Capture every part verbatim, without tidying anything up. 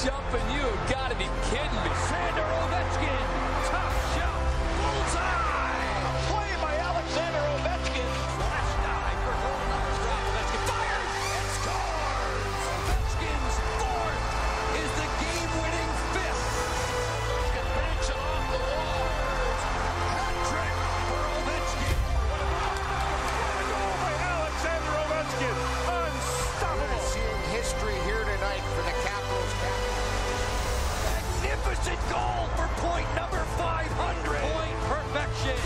jumping, you gotta be kidding me. Alexander Ovechkin, tough shot, bullseye. Play by Alexander Ovechkin. Flash dive for goal number three. Ovechkin fires and scores. Ovechkin's fourth is the game-winning fifth. Can banks it off the wall. Hat trick for Ovechkin. What a goal by Alexander Ovechkin. Unstoppable. Seeing history here tonight for the Capitals. Magnificent goal for point number five hundred. Point perfection.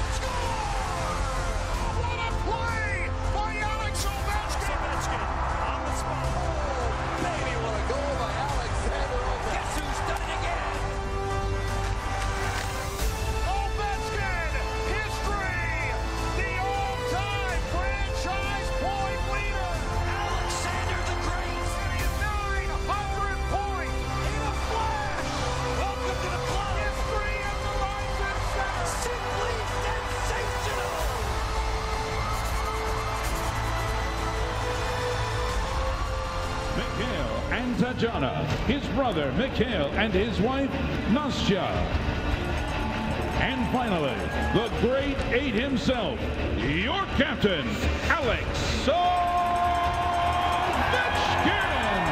What a play by Alex Ovechkin. Ovechkin on the spot. Baby, what a goal by Alexander Ovechkin. Guess who's done it again? Ovechkin, history. The all-time franchise point leader. Alexander the Great. nine hundred points in a flash. Welcome to the club. History at the Verizon Center. Simply sensational. Mikhail and Tatjana, his brother Mikhail and his wife Nastya. And finally, the great eight himself, your captain, Alex Ovechkin.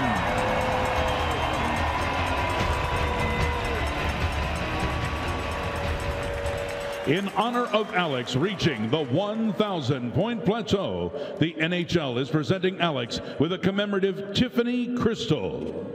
In honor of Alex reaching the one thousand point plateau, the N H L is presenting Alex with a commemorative Tiffany crystal.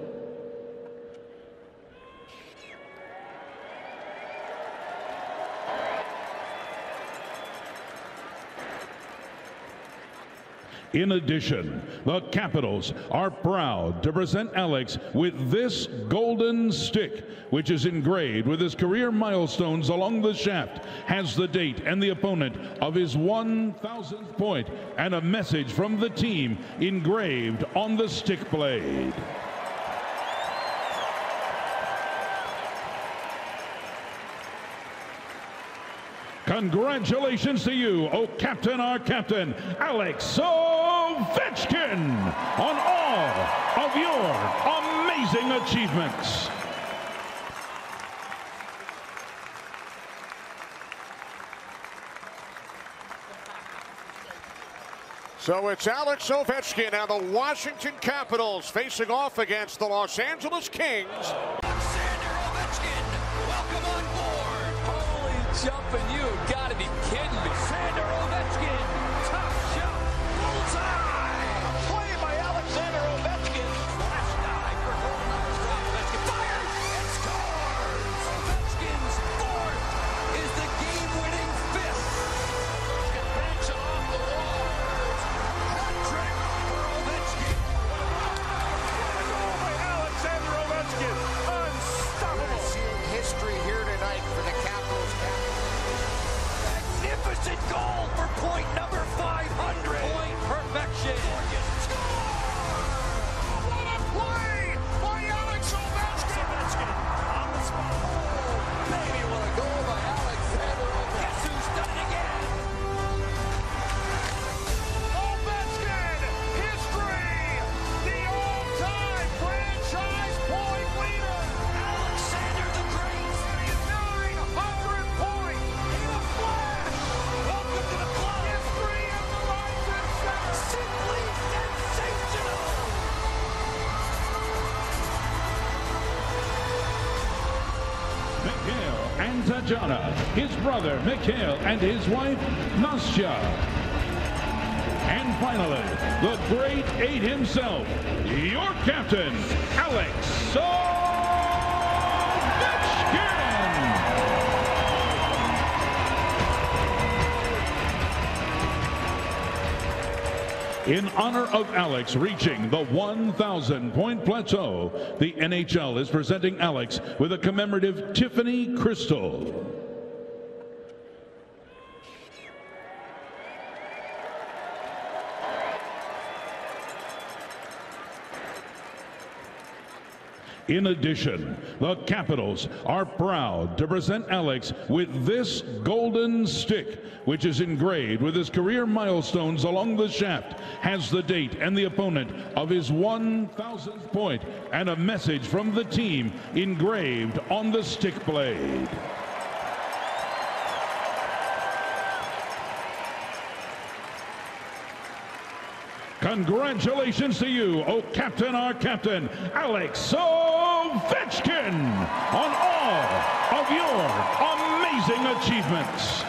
In addition, the Capitals are proud to present Alex with this golden stick, which is engraved with his career milestones along the shaft, has the date and the opponent of his one thousandth point, and a message from the team engraved on the stick blade. Congratulations to you, oh Captain, our Captain, Alex Ovechkin, on all of your amazing achievements. So it's Alex Ovechkin and the Washington Capitals facing off against the Los Angeles Kings. Alexander Ovechkin, welcome on board. Holy jumping, you gotta be kidding me. Alexander Ovechkin, tough shot, bullseye. Play by Alexander Ovechkin. Flash dive for goal number three. Ovechkin fires and scores. Ovechkin's fourth is the game-winning fifth. Can banks it off the wall. Hat trick for Ovechkin. What a goal by Alexander Ovechkin. Unstoppable. Seeing history here tonight for the Capitals. Magnificent goal for point number five hundred. Point perfection. What a play by Alex Ovechkin. Ovechkin on the spot. Baby, what a goal by Alexander Ovechkin. Guess who's done it again? Ovechkin, history. The all-time franchise point leader. Alexander the Great. nine hundred points in a flash. Welcome to the club. History at the Verizon Center. Simply sensational. Mikhail and Tatjana, his brother Mikhail and his wife Nastya. And finally, the great eight himself, your captain, Alex Ovechkin. In honor of Alex reaching the one thousand point plateau, the N H L is presenting Alex with a commemorative Tiffany crystal. In addition, the Capitals are proud to present Alex with this golden stick, which is engraved with his career milestones along the shaft, has the date and the opponent of his one thousandth point, and a message from the team engraved on the stick blade. Congratulations to you, oh Captain, our Captain, Alex Ovechkin, on all of your amazing achievements.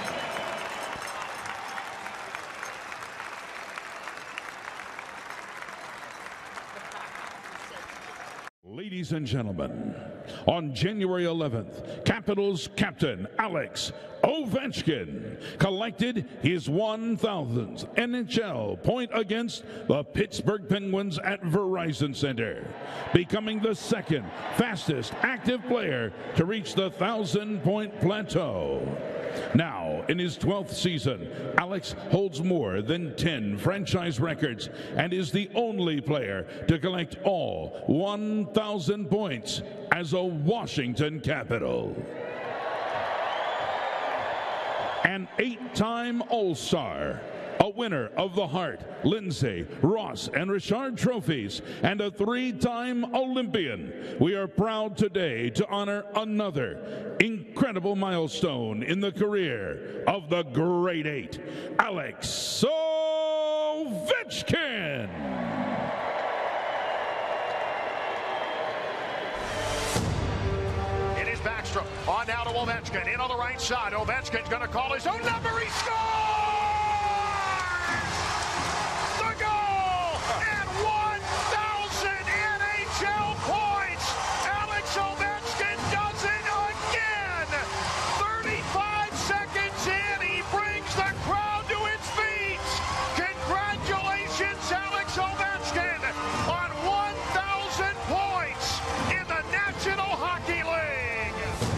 Ladies and gentlemen, on January eleventh, Capitals captain Alex Ovechkin collected his one thousandth N H L point against the Pittsburgh Penguins at Verizon Center, becoming the second fastest active player to reach the thousand-point plateau. Now, in his twelfth season, Alex holds more than ten franchise records and is the only player to collect all one thousand points as a Washington Capital. An eight-time All-Star, a winner of the Hart, Lindsay, Ross, and Richard trophies, and a three-time Olympian. We are proud today to honor another incredible milestone in the career of the Great Eight, Alex Ovechkin. It is Backstrom on now to Ovechkin, in on the right side. Ovechkin's going to call his own number. He scores! The goal! And one thousand N H L points! Alex Ovechkin does it again! thirty-five seconds in, he brings the crowd to its feet! Congratulations, Alex Ovechkin, on one thousand points in the National Hockey League!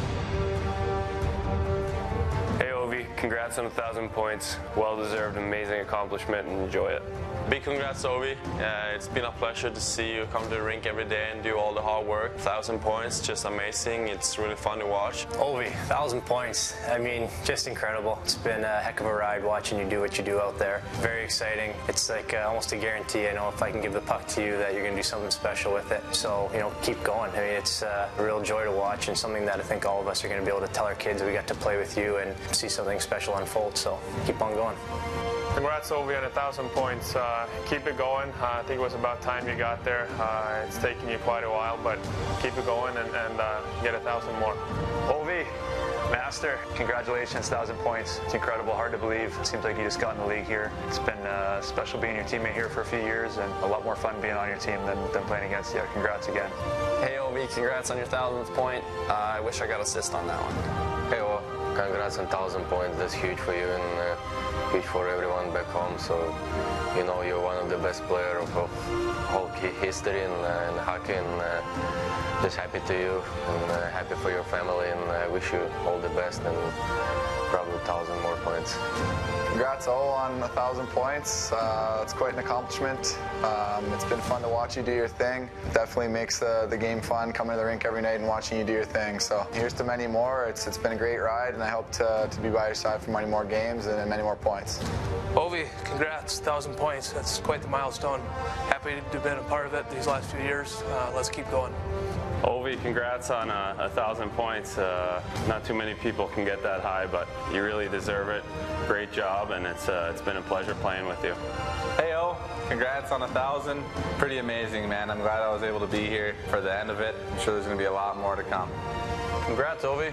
Hey Ovi, congrats on a thousand points. Well-deserved, amazing accomplishment, and enjoy it. Big congrats, Ovi. Uh, it's been a pleasure to see you come to the rink every day and do all the hard work. Thousand points, just amazing. It's really fun to watch. Ovi, thousand points. I mean, just incredible. It's been a heck of a ride watching you do what you do out there. Very exciting. It's like uh, almost a guarantee. I know if I can give the puck to you that you're going to do something special with it. So, you know, keep going. I mean, it's uh, a real joy to watch and something that I think all of us are going to be able to tell our kids we got to play with you and see something special unfold. So keep on going. Congrats, Ovi, on a thousand points. Uh, keep it going. Uh, I think it was about time you got there. Uh, it's taken you quite a while, but keep it going and, and uh, get a thousand more. Ovi, master, congratulations, thousand points. It's incredible, hard to believe. It seems like you just got in the league here. It's been uh, special being your teammate here for a few years and a lot more fun being on your team than, than playing against you. Congrats again. Hey Ovi, congrats on your thousandth point. Uh, I wish I got assist on that one. Hey Ovi, congrats on thousand points. That's huge for you and uh, huge for everyone back home. So, you know, you're one of the best players of, of hockey history and, uh, and hockey. And, uh, just happy to you and uh, happy for your family, and I uh, wish you all the best and probably a thousand more points. Congrats all on a thousand points. Uh, it's quite an accomplishment. Um, it's been fun to watch you do your thing. Definitely makes the, the game fun, coming to the rink every night and watching you do your thing. So here's to many more. It's It's been a great ride, and I hope to, to be by your side for many more games and many more points. Ovi, congrats, thousand points. That's quite the milestone. Happy to have been a part of it these last few years. Uh, let's keep going. Ovi, congrats on a, a thousand points. Uh, not too many people can get that high, but you really deserve it. Great job, and it's uh, it's been a pleasure playing with you. Hey O, congrats on a thousand. Pretty amazing, man. I'm glad I was able to be here for the end of it. I'm sure there's going to be a lot more to come. Congrats, Ovi.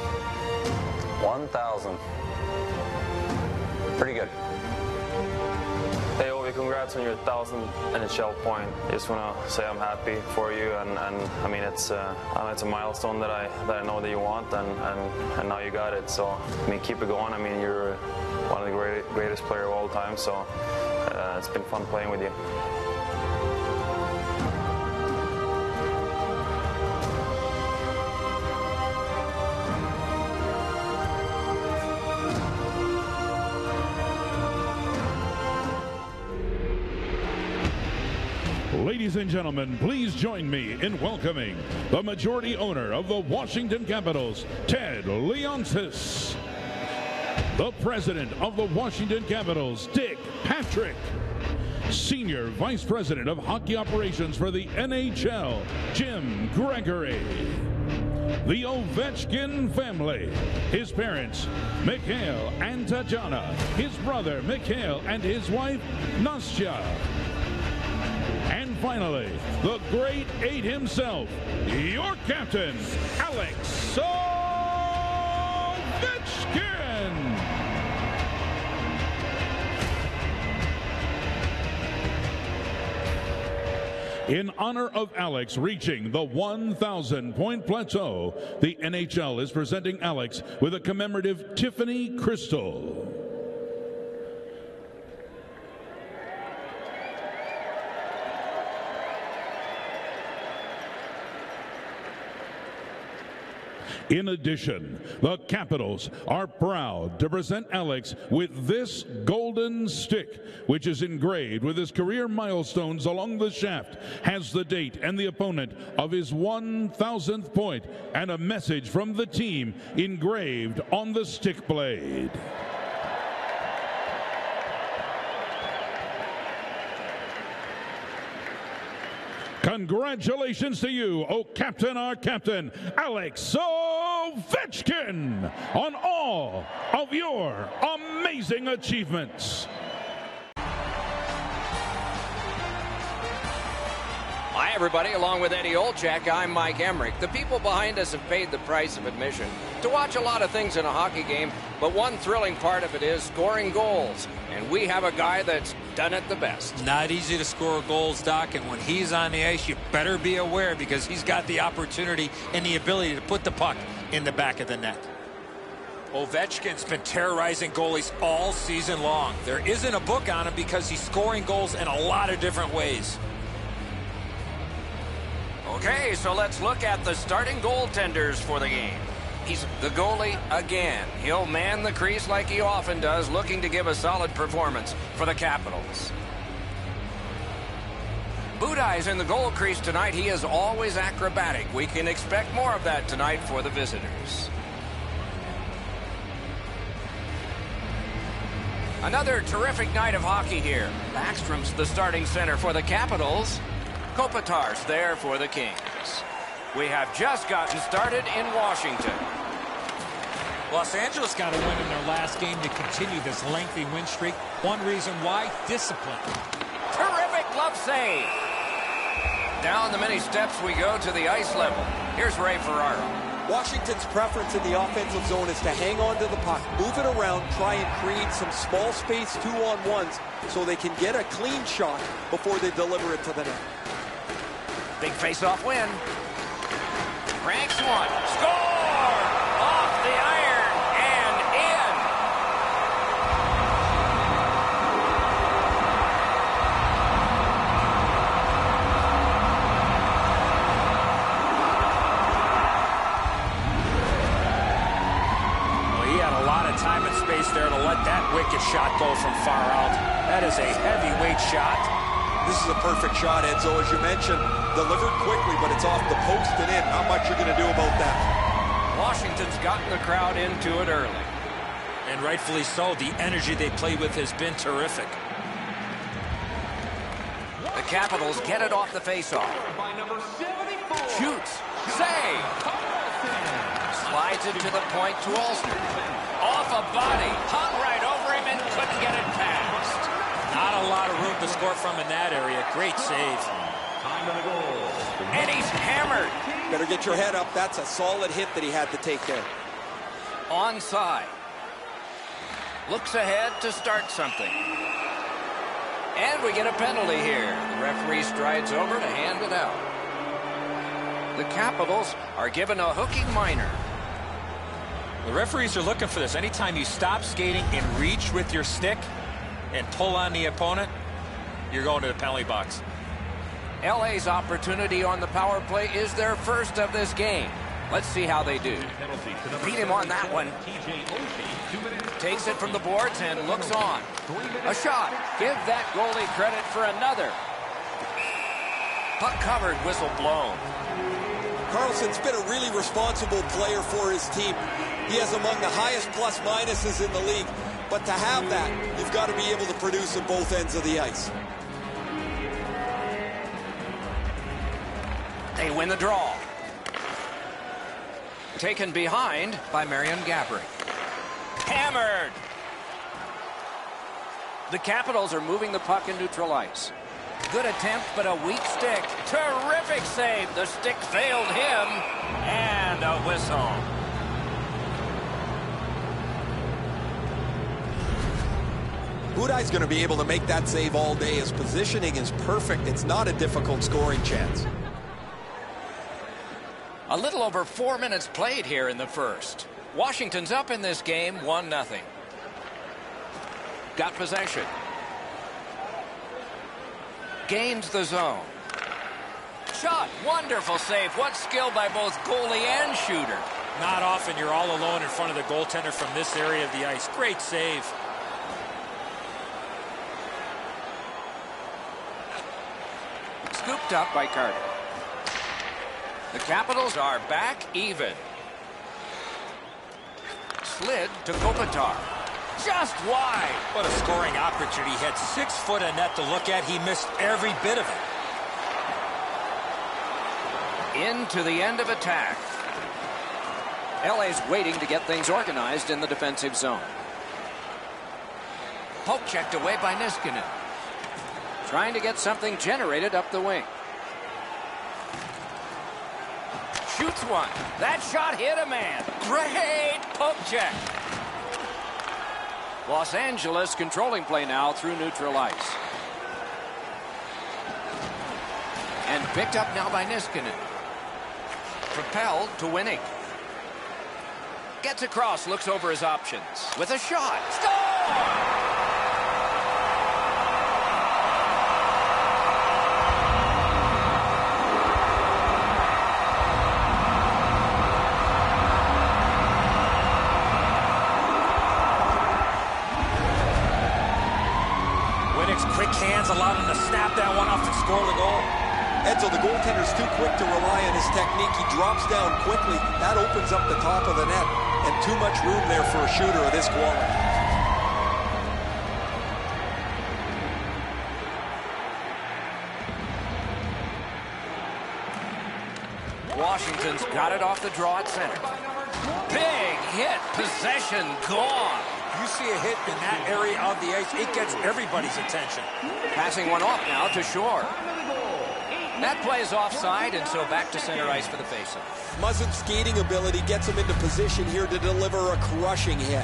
one thousand. Pretty good. Hey Ovi, congrats on your thousandth N H L point. I just want to say I'm happy for you, and, and I mean it's uh, I know it's a milestone that I that I know that you want, and, and, and now you got it. So I mean, keep it going. I mean, you're one of the great, greatest players of all time. So uh, it's been fun playing with you. Ladies Ladies and gentlemen, please join me in welcoming the majority owner of the Washington Capitals, Ted Leonsis. The president of the Washington Capitals, Dick Patrick. Senior Vice President of Hockey Operations for the N H L, Jim Gregory. The Ovechkin family, his parents, Mikhail and Tatjana, his brother, Mikhail, and his wife, Nastya. And finally, the great eight himself, your captain, Alex Ovechkin. In honor of Alex reaching the one thousand point plateau, the N H L is presenting Alex with a commemorative Tiffany Crystal. In addition, the Capitals are proud to present Alex with this golden stick, which is engraved with his career milestones along the shaft, has the date and the opponent of his one thousandth point, and a message from the team engraved on the stick blade. Congratulations to you, oh Captain, our Captain, Alex Ovechkin, on all of your amazing achievements. Hi, everybody. Along with Eddie Olczyk, I'm Mike Emrick. The people behind us have paid the price of admission to watch a lot of things in a hockey game, but one thrilling part of it is scoring goals. And we have a guy that's done it the best. Not easy to score goals, Doc, and when he's on the ice, you better be aware because he's got the opportunity and the ability to put the puck in the back of the net. Ovechkin's been terrorizing goalies all season long. There isn't a book on him because he's scoring goals in a lot of different ways. Okay, so let's look at the starting goaltenders for the game. He's the goalie again. He'll man the crease like he often does, looking to give a solid performance for the Capitals. Budaj's in the goal crease tonight. He is always acrobatic. We can expect more of that tonight for the visitors. Another terrific night of hockey here. Backstrom's the starting center for the Capitals. Kopitar's there for the Kings. We have just gotten started in Washington. Los Angeles got a win in their last game to continue this lengthy win streak. One reason why, discipline. Terrific glove save. Down the many steps we go to the ice level. Here's Ray Ferraro. Washington's preference in the offensive zone is to hang on to the puck, move it around, try and create some small space two-on-ones so they can get a clean shot before they deliver it to the net. Big face-off win. Ranks one. Score! Off the iron and in. Well, he had a lot of time and space there to let that wicked shot go from far out. That is a heavyweight shot. This is a perfect shot, Edzo, as you mentioned. Delivered quickly, but it's off the post and in. Not much you're going to do about that. Washington's gotten the crowd into it early. And rightfully so. The energy they play with has been terrific. The Capitals get it off the faceoff. Shoots. Save. Slides it to the point to Ulster. Off a body. Hung right over him and couldn't get it past. Not a lot of room to score from in that area. Great save. And he's hammered. Better get your head up. That's a solid hit that he had to take there. Onside. Looks ahead to start something. And we get a penalty here. The referee strides over to hand it out. The Capitals are given a hooking minor. The referees are looking for this. Anytime you stop skating and reach with your stick and pull on the opponent, you're going to the penalty box. L A's opportunity on the power play is their first of this game. Let's see how they do. Beat him on that one. Takes it from the boards and looks on. A shot. Give that goalie credit for another. Puck covered, whistle blown. Carlson's been a really responsible player for his team. He has among the highest plus minuses in the league. But to have that, you've got to be able to produce at both ends of the ice. They win the draw. Taken behind by Marian Gaborik. Hammered. The Capitals are moving the puck in neutral ice. Good attempt, but a weak stick. Terrific save. The stick failed him. And a whistle. Budaj's going to be able to make that save all day. His positioning is perfect. It's not a difficult scoring chance. A little over four minutes played here in the first. Washington's up in this game, one nothing. Got possession. Gains the zone. Shot. Wonderful save. What skill by both goalie and shooter. Not often you're all alone in front of the goaltender from this area of the ice. Great save. Scooped up by Carter. The Capitals are back even. Slid to Kopitar. Just wide. What a scoring opportunity. He had six foot of net to look at. He missed every bit of it. Into the end of attack. L A's waiting to get things organized in the defensive zone. Poke checked away by Niskanen. Trying to get something generated up the wing. Shoots one. That shot hit a man. Great poke check. Los Angeles controlling play now through neutral ice. And picked up now by Niskanen. Propelled to winning. Gets across, looks over his options. With a shot. Score! Quick hands allowed him to snap that one off and score the goal. Edzo, the goaltender's too quick to rely on his technique. He drops down quickly. That opens up the top of the net. And too much room there for a shooter of this quality. Washington's got it off the draw at center. Big hit. Possession gone. You see a hit in that area of the ice, it gets everybody's attention. Passing one off now to Shore. That play is offside, and so back to center ice for the faceoff. Muzzin's skating ability gets him into position here to deliver a crushing hit.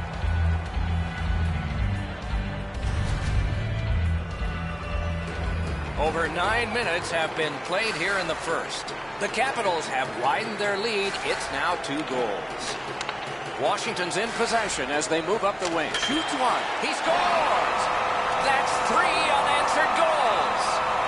Over nine minutes have been played here in the first. The Capitals have widened their lead. It's now two goals. Washington's in possession as they move up the wing. Shoots one. He scores! That's three unanswered goals.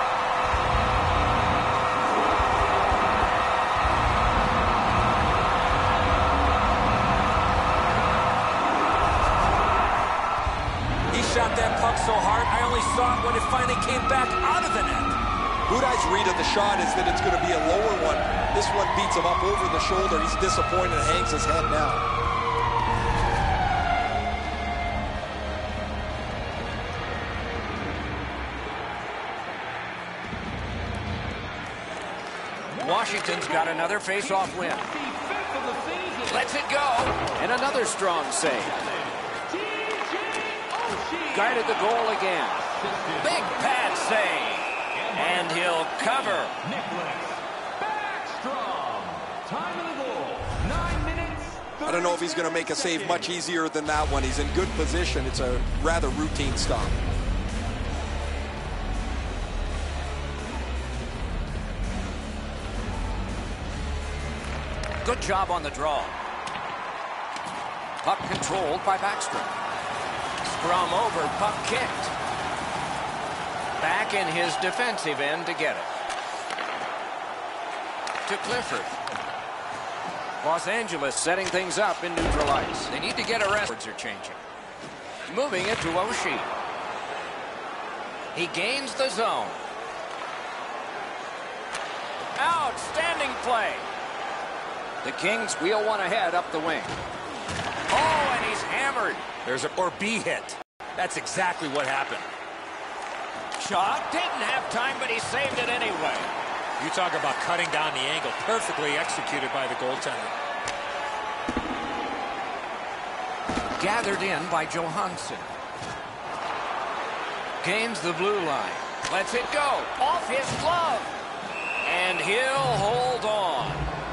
He shot that puck so hard, I only saw it when it finally came back out of the net. Budaj's read of the shot is that it's going to be a lower one. This one beats him up over the shoulder. He's disappointed and hangs his head now. Washington's got another face-off win. Lets it go. And another strong save. Guarded the goal again. Big pad save. And he'll cover. I don't know if he's going to make a save much easier than that one. He's in good position. It's a rather routine stop. Good job on the draw. Puck controlled by Backstrom. Scrum over, puck kicked. Back in his defensive end to get it. To Clifford. Los Angeles setting things up in neutral ice. They need to get a rest. Are changing. Moving it to Oshie. He gains the zone. Outstanding play. The Kings wheel one ahead up the wing. Oh, and he's hammered. There's a or B hit. That's exactly what happened. Shot didn't have time, but he saved it anyway. You talk about cutting down the angle. Perfectly executed by the goaltender. Gathered in by Johansson. Gains the blue line. Lets it go. Off his glove. And he'll hold on.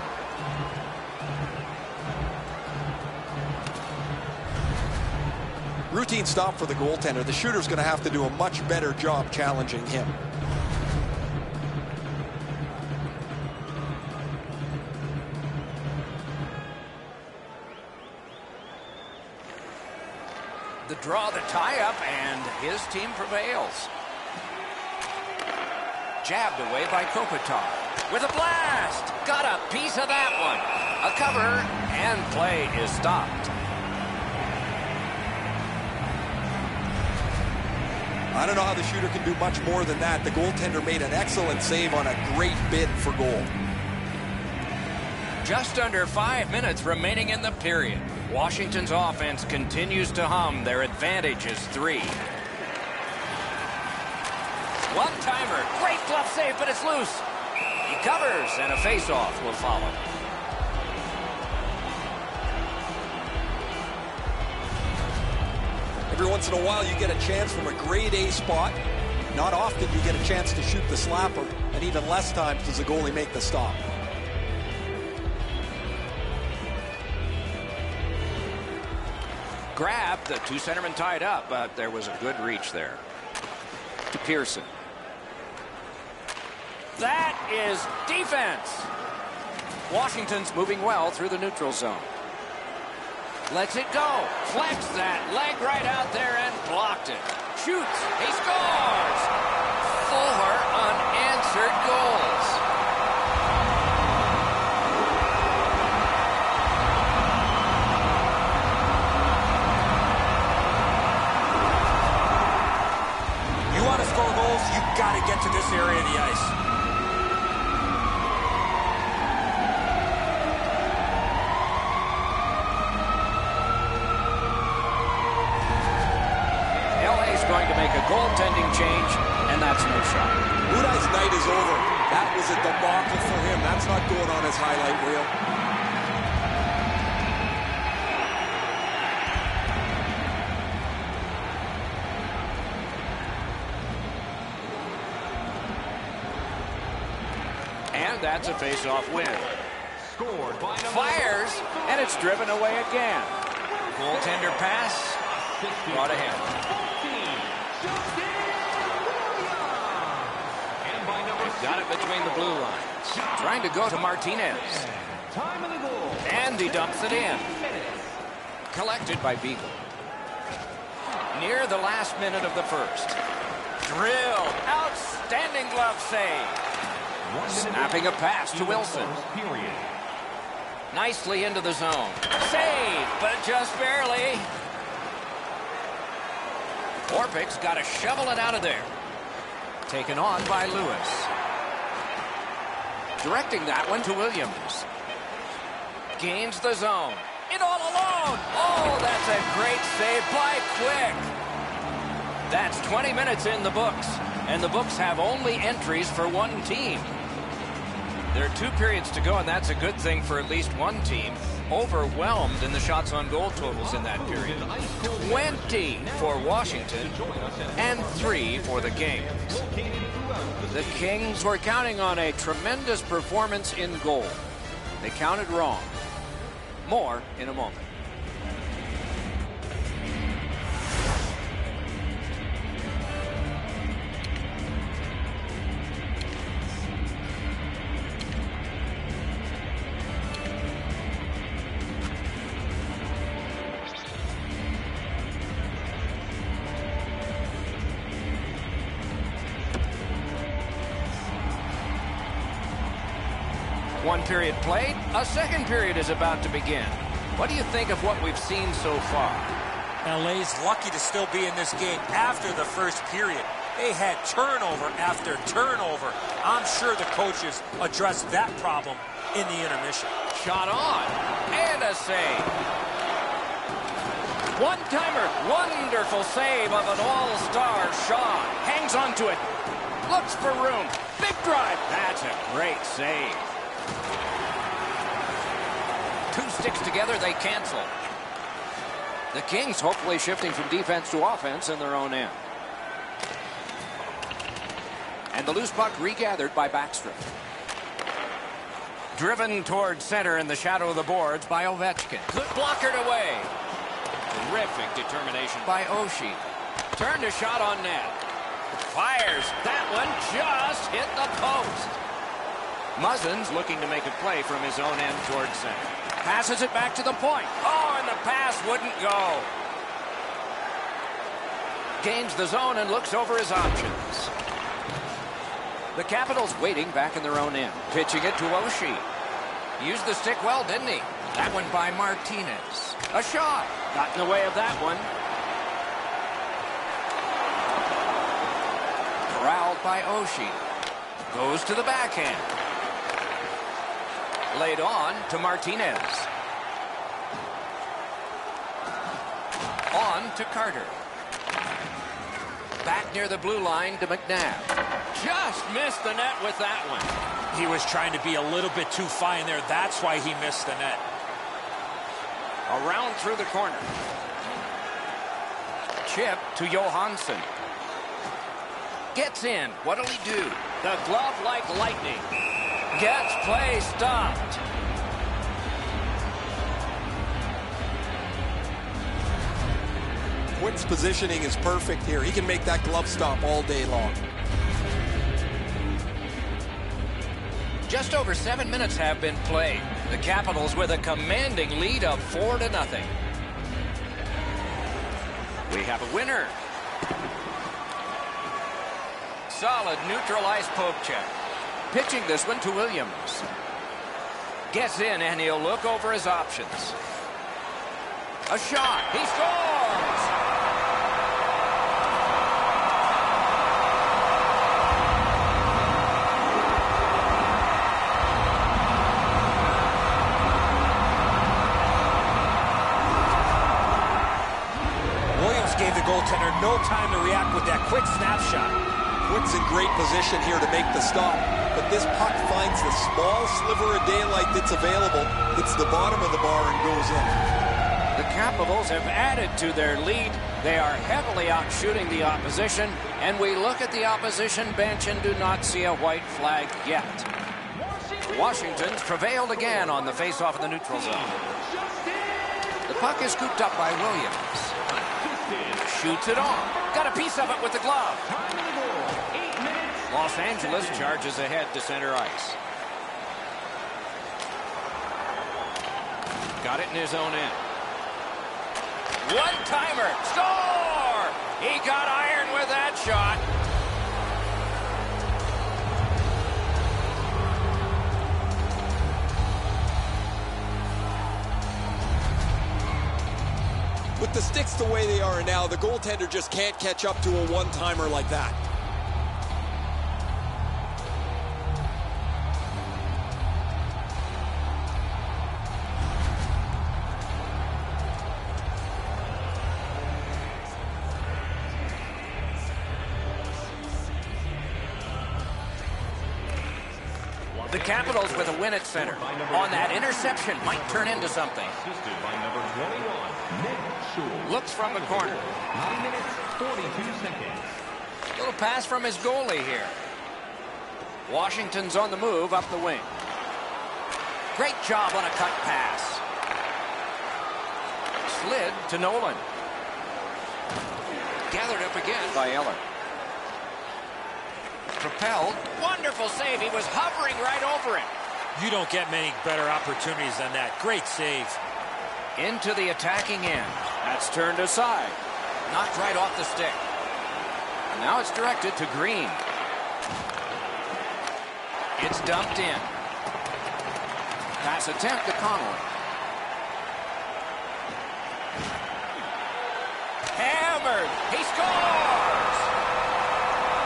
Routine stop for the goaltender. The shooter's going to have to do a much better job challenging him. The draw, the tie-up, and his team prevails. Jabbed away by Kopitar. With a blast! Got a piece of that one. A cover, and play is stopped. I don't know how the shooter can do much more than that. The goaltender made an excellent save on a great bid for goal. Just under five minutes remaining in the period. Washington's offense continues to hum. Their advantage is three. One-timer. Great glove save, but it's loose. He covers, and a face-off will follow. Every once in a while you get a chance from a grade A spot. Not often you get a chance to shoot the slapper, and even less times does the goalie make the stop. Grab, the two centermen tied up, but there was a good reach there. To Pearson. That is defense. Washington's moving well through the neutral zone. Lets it go. Flex that leg right out there and blocked it. Shoots. He scores. Four unanswered goals. You want to score goals, you've got to get to this area of the ice. Going to make a goaltending change, and that's no shot. Udai's night is over. That was a debacle for him. That's not going on his highlight reel. And that's a face-off win. Fires, and it's driven away again. Goaltender pass, brought ahead. Got it between the blue lines. Trying to go to Martinez. And he dumps it in. Collected by Beagle. Near the last minute of the first. Drill. Outstanding glove save. Snapping a pass to Wilson. Nicely into the zone. Save, but just barely. Orpik's got to shovel it out of there. Taken on by Lewis. Directing that one to Williams. Gains the zone. In all alone. Oh, that's a great save by Quick. That's twenty minutes in the books. And the books have only entries for one team. There are two periods to go, and that's a good thing for at least one team. Overwhelmed in the shots on goal totals in that period. twenty for Washington and three for the Kings. The Kings were counting on a tremendous performance in goal. They counted wrong. More in a moment. One period played, a second period is about to begin. What do you think of what we've seen so far? L A's lucky to still be in this game after the first period. They had turnover after turnover. I'm sure the coaches addressed that problem in the intermission. Shot on, and a save. One-timer, wonderful save of an all-star Shaw. Hangs onto it, looks for room, big drive. That's a great save. Two sticks together, they cancel. The Kings hopefully shifting from defense to offense in their own end. And the loose puck regathered by Backstrom. Driven towards center in the shadow of the boards by Ovechkin. Good blockered away. Terrific determination by Oshie. Turned a shot on net. Fires. That one just hit the post. Muzzin's looking to make a play from his own end towards center. Passes it back to the point. Oh, and the pass wouldn't go. Gains the zone and looks over his options. The Capitals waiting back in their own end. Pitching it to Oshie. Used the stick well, didn't he? That one by Martinez. A shot. Got in the way of that one. Corralled by Oshie. Goes to the backhand. Laid on to Martinez. On to Carter. Back near the blue line to McNabb. Just missed the net with that one. He was trying to be a little bit too fine there. That's why he missed the net. Around through the corner. Chip to Johansson. Gets in. What'll he do? The glove like lightning. Gets play stopped. Quick's positioning is perfect here. He can make that glove stop all day long. Just over seven minutes have been played. The Capitals with a commanding lead of four to nothing. We have a winner. Solid neutral ice poke check. Pitching this one to Williams. Gets in and he'll look over his options. A shot. He scores! Williams gave the goaltender no time to react with that quick snapshot. Quick's in great position here to make the stop, but this puck finds the small sliver of daylight that's available, hits the bottom of the bar and goes in. The Capitals have added to their lead. They are heavily out shooting the opposition, and we look at the opposition bench and do not see a white flag yet. Washington's prevailed again on the face-off in the neutral zone. The puck is scooped up by Williams. Shoots it on. Got a piece of it with the glove. Los Angeles charges ahead to center ice. Got it in his own end. One-timer. Score! He got iron with that shot. With the sticks the way they are now, the goaltender just can't catch up to a one-timer like that. The Capitals with a win at center. On that interception might turn into something. Looks from the corner. Little pass from his goalie here. Washington's on the move up the wing. Great job on a cut pass. Slid to Nolan. Gathered up again by Eller. Propelled. Wonderful save. He was hovering right over it. You don't get many better opportunities than that. Great save. Into the attacking end. That's turned aside. Knocked right off the stick. And now it's directed to Green. It's dumped in. Pass attempt to Connolly. Hammered. He scores!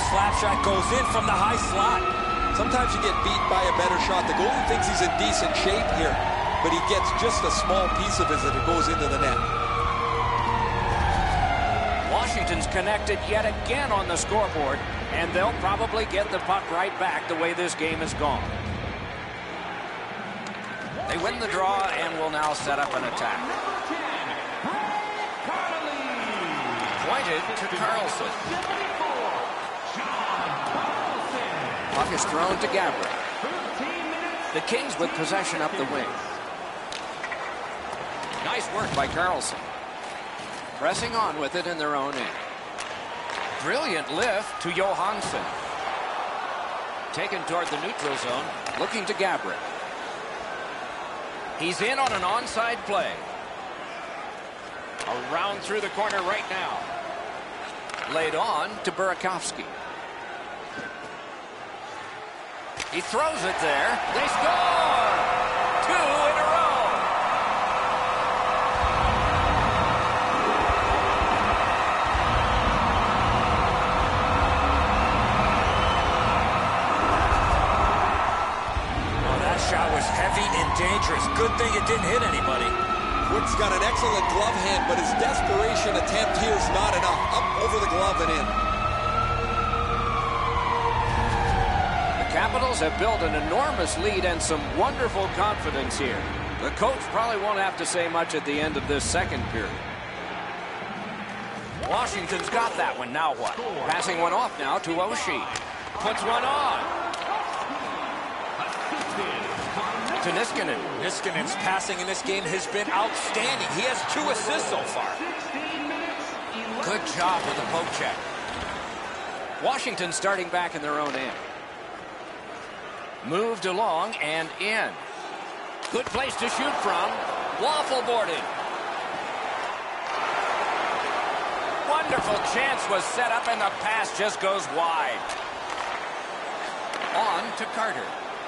slap shot goes in from the high slot. Sometimes you get beat by a better shot. The goalie thinks he's in decent shape here, but he gets just a small piece of it as it goes into the net. Washington's connected yet again on the scoreboard, and they'll probably get the puck right back the way this game has gone. They win the draw and will now set up an attack. Pointed to Carlson. Puck is thrown to Gabriel. The Kings with possession up the wing. Nice work by Carlson. Pressing on with it in their own end. Brilliant lift to Johansson. Taken toward the neutral zone, looking to Gabriel. He's in on an onside play. Around through the corner right now. Laid on to Burakovsky. He throws it there. They score! Two in a row. Oh, that shot was heavy and dangerous. Good thing it didn't hit anybody. Wood's got an excellent glove hand, but his desperation attempt here is not enough. Up over the glove and in. The Capitals have built an enormous lead and some wonderful confidence here. The coach probably won't have to say much at the end of this second period. Washington's got that one. Now what? Passing one off now to Oshie. Puts one on. To Niskanen. Niskanen's passing in this game has been outstanding. He has two assists so far. Good job with the poke check. Washington starting back in their own end. Moved along and in. Good place to shoot from. Waffle boarded. Wonderful chance was set up and the pass just goes wide. On to Carter.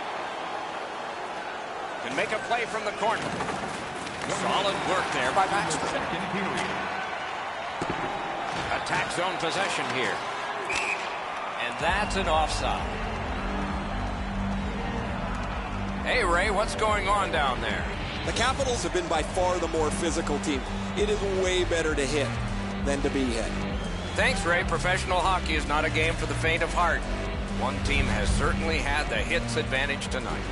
Can make a play from the corner. Solid work there by Backstrom. Attack zone possession here. And that's an offside. Hey, Ray, what's going on down there? The Capitals have been by far the more physical team. It is way better to hit than to be hit. Thanks, Ray. Professional hockey is not a game for the faint of heart. One team has certainly had the hits advantage tonight.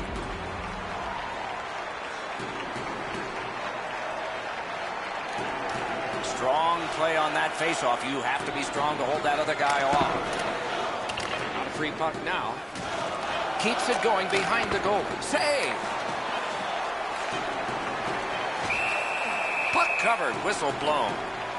Strong play on that faceoff. You have to be strong to hold that other guy off. Not a free puck now. Keeps it going behind the goal. Save! Puck covered. Whistle blown.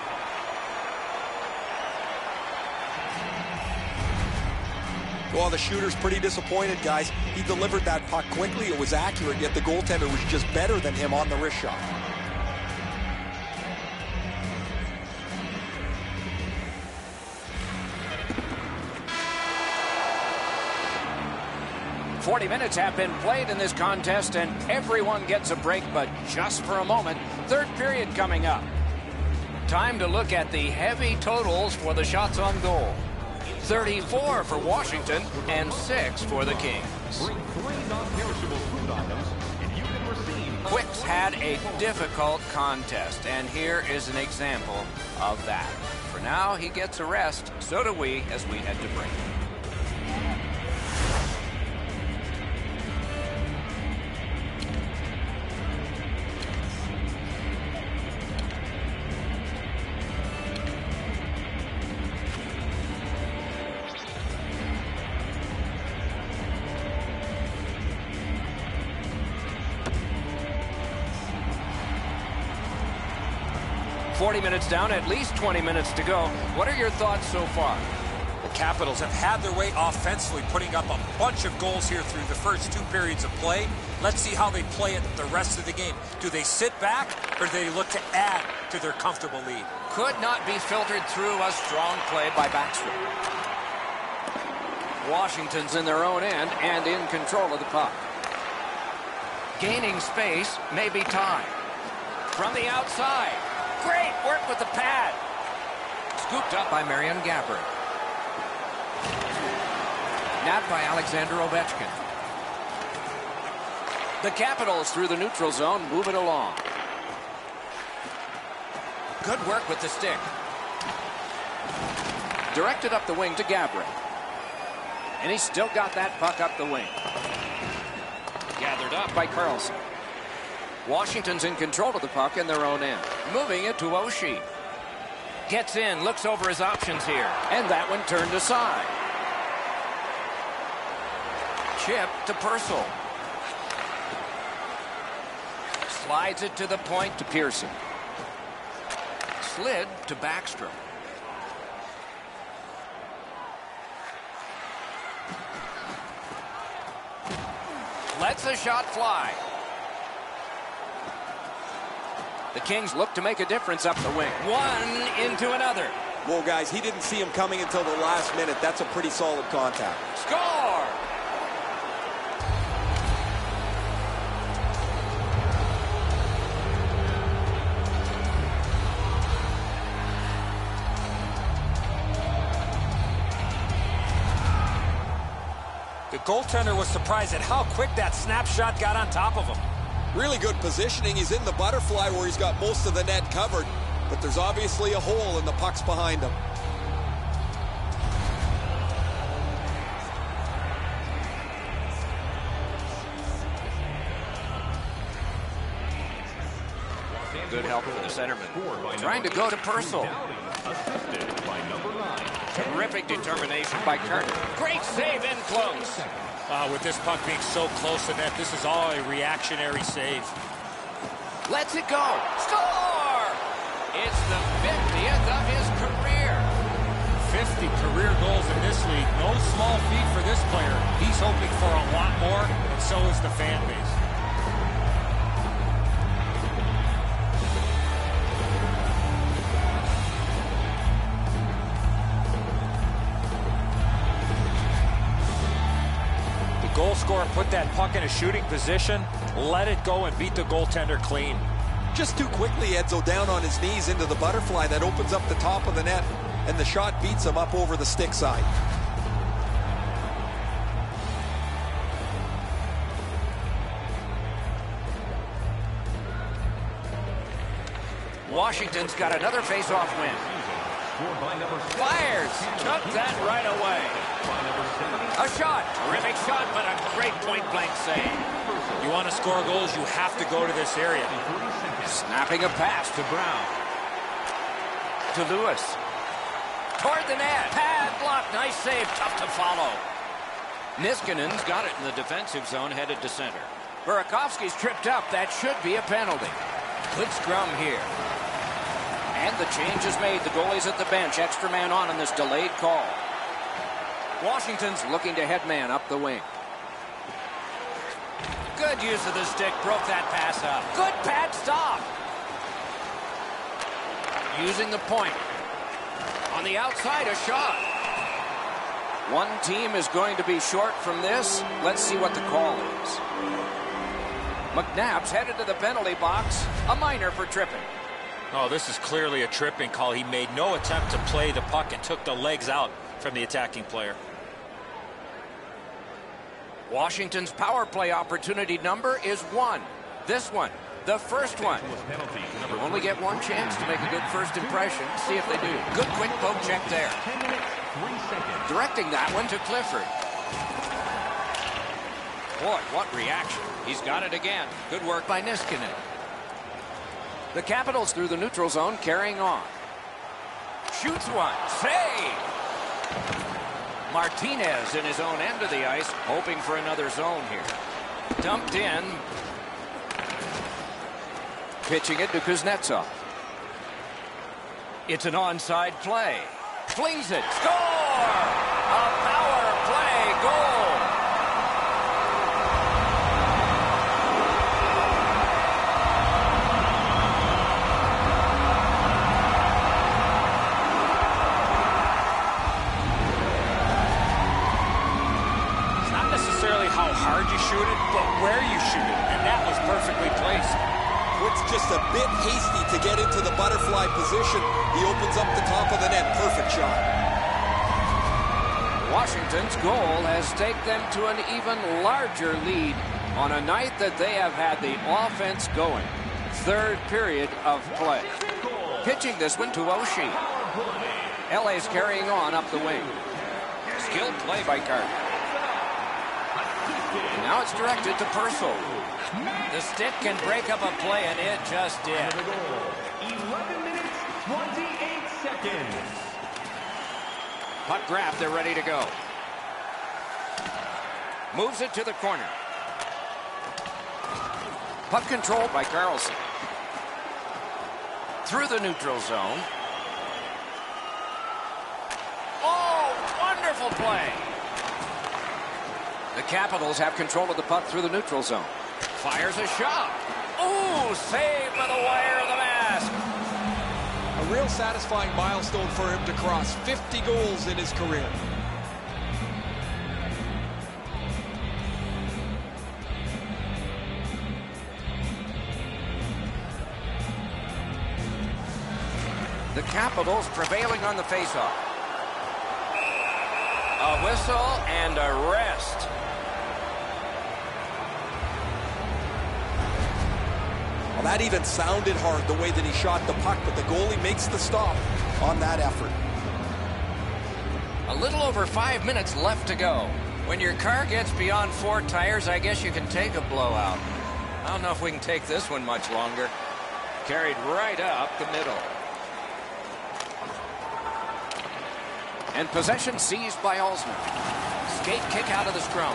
Well, the shooter's pretty disappointed, guys. He delivered that puck quickly. It was accurate, yet the goaltender was just better than him on the wrist shot. forty minutes have been played in this contest, and everyone gets a break, but just for a moment. Third period coming up. Time to look at the heavy totals for the shots on goal. thirty-four for Washington and six for the Kings. Quicks had a difficult contest, and here is an example of that. For now, he gets a rest. So do we as we head to break. forty minutes down, at least twenty minutes to go. What are your thoughts so far? The Capitals have had their way offensively, putting up a bunch of goals here through the first two periods of play. Let's see how they play it the rest of the game. Do they sit back, or do they look to add to their comfortable lead? Could not be filtered through a strong play by Backstrom. Washington's in their own end and in control of the puck. Gaining space, maybe time. From the outside. Great work with the pad. Scooped up by Marian Gaborik. Nabbed by Alexander Ovechkin. The Capitals through the neutral zone move it along. Good work with the stick. Directed up the wing to Gaborik. And he's still got that puck up the wing. Gathered up by Karlsson. Washington's in control of the puck in their own end. Moving it to Oshie. Gets in, looks over his options here. And that one turned aside. Chip to Purcell. Slides it to the point to Pearson. Slid to Backstrom. Lets the shot fly. The Kings look to make a difference up the wing. One into another. Well, guys, he didn't see him coming until the last minute. That's a pretty solid contact. Score! The goaltender was surprised at how quick that snapshot got on top of him. Really good positioning. He's in the butterfly where he's got most of the net covered, but there's obviously a hole and the puck's behind him. Good help from the centerman. Trying to go to Purcell. Terrific determination by Carter. Great save in close. Uh, with this puck being so close to net, this is all a reactionary save. Lets it go. Score! It's the fiftieth of his career. fifty career goals in this league. No small feat for this player. He's hoping for a lot more, and so is the fan base. Goal scorer put that puck in a shooting position, let it go, and beat the goaltender clean. Just too quickly, Edzo down on his knees into the butterfly. That opens up the top of the net, and the shot beats him up over the stick side. Washington's got another face-off win. Fires. Took that right away. A shot. Terrific shot, but a great point-blank save. You want to score goals, you have to go to this area. Snapping a pass to Brown. To Lewis. Toward the net. Pad block. Nice save. Tough to follow. Niskanen's got it in the defensive zone, headed to center. Burakovsky's tripped up. That should be a penalty. Good scrum here. And the change is made. The goalie's at the bench. Extra man on in this delayed call. Washington's looking to head man up the wing. Good use of the stick. Broke that pass up. Good pad stop. Using the point. On the outside, a shot. One team is going to be short from this. Let's see what the call is. McNabb's headed to the penalty box. A minor for tripping. Oh, this is clearly a tripping call. He made no attempt to play the puck and took the legs out from the attacking player. Washington's power play opportunity number is one. This one, the first one. You only get one chance to make a good first impression. See if they do. Good quick poke check there. Directing that one to Clifford. Boy, what reaction. He's got it again. Good work by Niskanen. The Capitals through the neutral zone, carrying on. Shoots one. Save! Martinez in his own end of the ice, hoping for another zone here. Dumped in. Pitching it to Kuznetsov. It's an onside play. Flings it. Score! A power play goal! How hard you shoot it, but where you shoot it, and that was perfectly placed. It's just a bit hasty to get into the butterfly position. He opens up the top of the net. Perfect shot. Washington's goal has taken them to an even larger lead on a night that they have had the offense going. Third period of play. Pitching this one to Oshie. L A's carrying on up the wing. Skilled play by Carter. Now it's directed to Purcell. The stick can break up a play, and it just did. eleven minutes, twenty-eight seconds. Puck grab, they're ready to go. Moves it to the corner. Puck controlled by Carlson. Through the neutral zone. Oh, wonderful play. The Capitals have control of the puck through the neutral zone. Fires a shot. Ooh, saved by the wire of the mask. A real satisfying milestone for him to cross. fifty goals in his career. The Capitals prevailing on the faceoff. A whistle and a rest. Well, that even sounded hard, the way that he shot the puck, but the goalie makes the stop on that effort. A little over five minutes left to go. When your car gets beyond four tires, I guess you can take a blowout. I don't know if we can take this one much longer. Carried right up the middle. And possession seized by Alsner. Skate kick out of the scrum.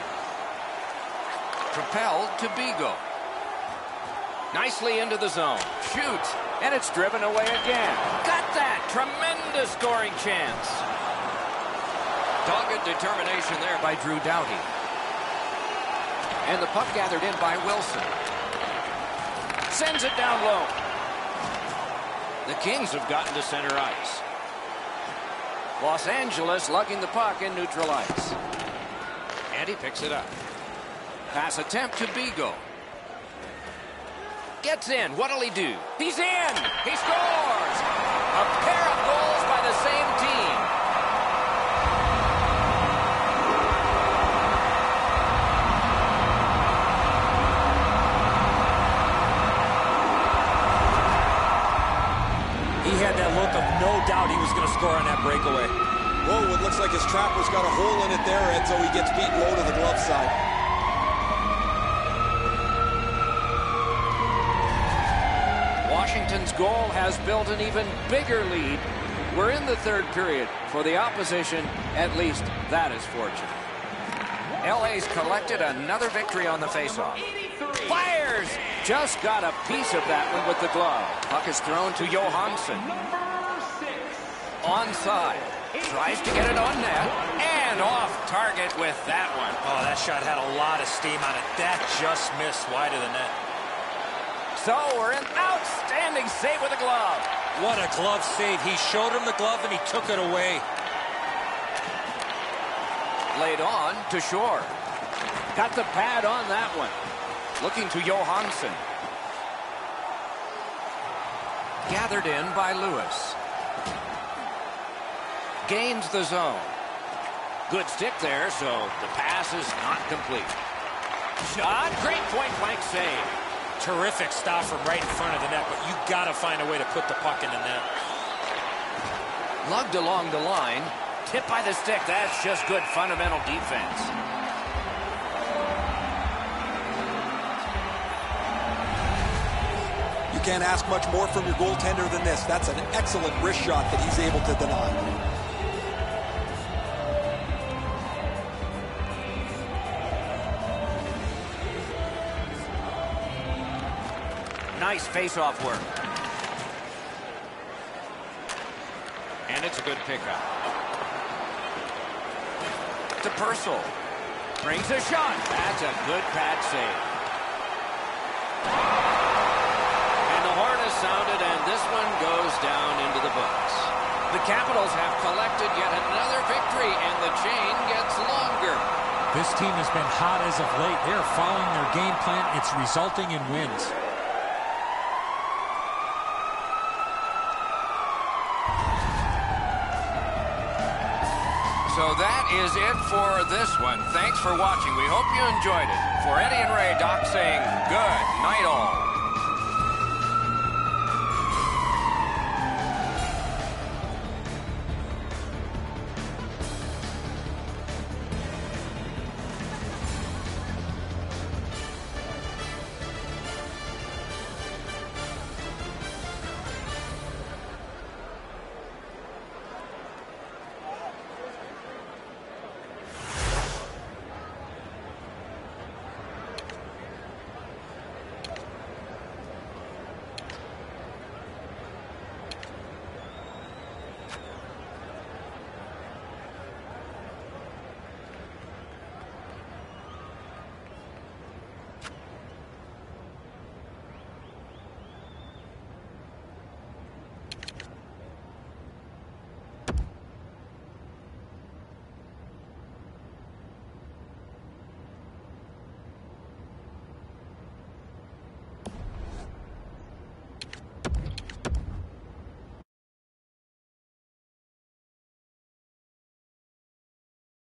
Propelled to Bigo. Nicely into the zone. Shoots. And it's driven away again. Got that. Tremendous scoring chance. Dogged determination there by Drew Doughty. And the puck gathered in by Wilson. Sends it down low. The Kings have gotten to center ice. Los Angeles lugging the puck in neutral ice. And he picks it up. Pass attempt to Bigo. Gets in. What'll he do? He's in! He scores! A pair of goals by the same team. He had that look of no doubt he was going to score on that breakaway. Whoa, it looks like his trapper's got a hole in it there, and so he gets beat low to the glove side. Washington's goal has built an even bigger lead. We're in the third period. For the opposition, at least that is fortunate. L A's collected another victory on the faceoff. Fires! Just got a piece of that one with the glove. Puck is thrown to Johansson. Onside. Tries to get it on net. And off target with that one. Oh, that shot had a lot of steam on it. That just missed wide of the net. So we're in outstanding save with the glove. What a glove save. He showed him the glove and he took it away. Laid on to Shore. Got the pad on that one. Looking to Johansson. Gathered in by Lewis. Gains the zone. Good stick there, so the pass is not complete. Shot. Great point-blank save. Terrific stop from right in front of the net, but you got to find a way to put the puck in the net. Lugged along the line. Tipped by the stick. That's just good fundamental defense. You can't ask much more from your goaltender than this. That's an excellent wrist shot that he's able to deny. Nice face-off work. And it's a good pickup. To Purcell. Brings a shot. That's a good pad save. And the horn is sounded, and this one goes down into the books. The Capitals have collected yet another victory, and the chain gets longer. This team has been hot as of late. They're following their game plan. It's resulting in wins. So that is it for this one. Thanks for watching. We hope you enjoyed it. For Eddie and Ray, Doc saying good night all.